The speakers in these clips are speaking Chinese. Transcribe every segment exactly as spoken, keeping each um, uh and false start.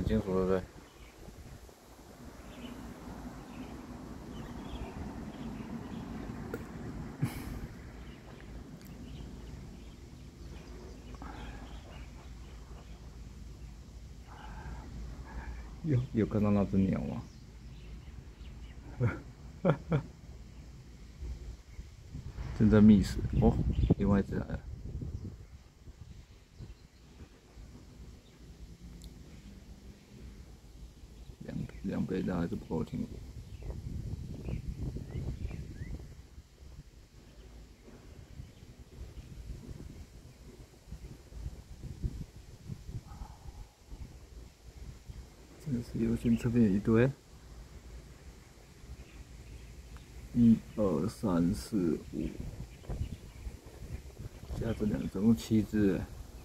清楚，对不对？有有看到那只鸟吗？正在觅食哦，另外一只来了。两两倍大还是不够清楚。这个是优先这边一堆。一二三四五，加这两个总共七只。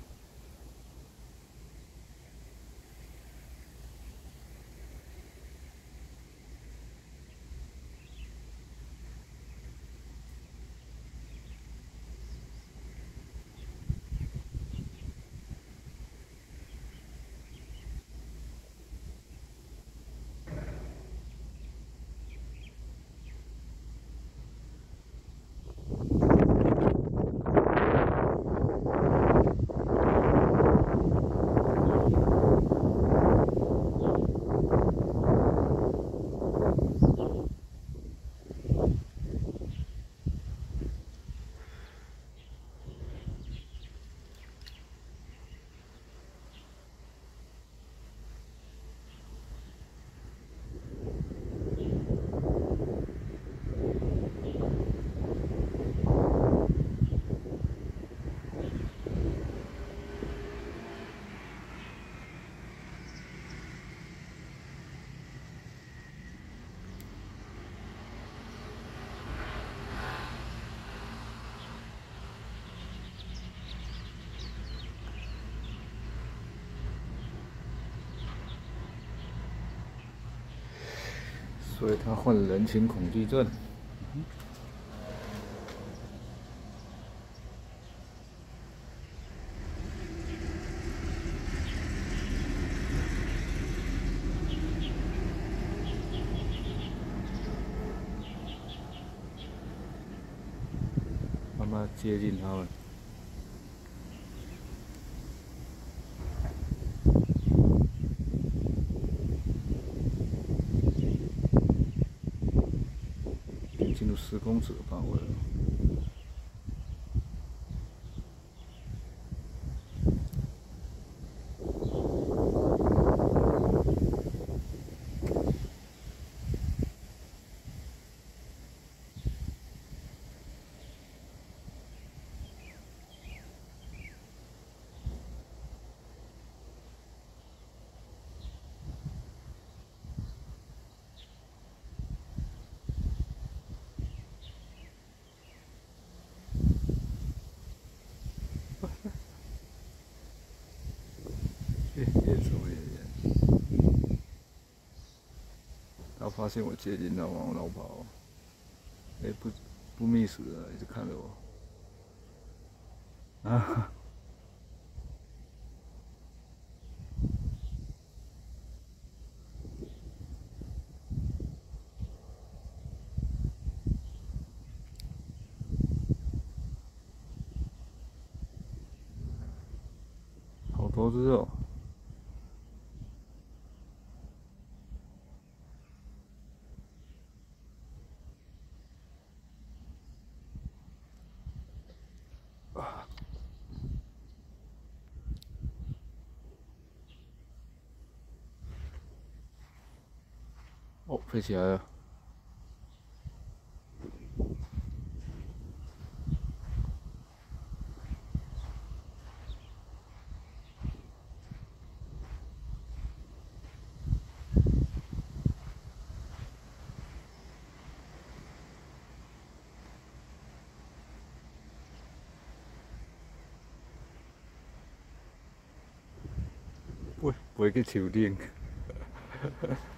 所以他患人群恐惧症。慢慢接近他们。进入十公尺的范围了。越走越远，他发现我接近他，往我绕跑。哎、欸，不不觅食了，一直看着我。啊！好多只哦。哦，飞起来了！不，不会去树顶。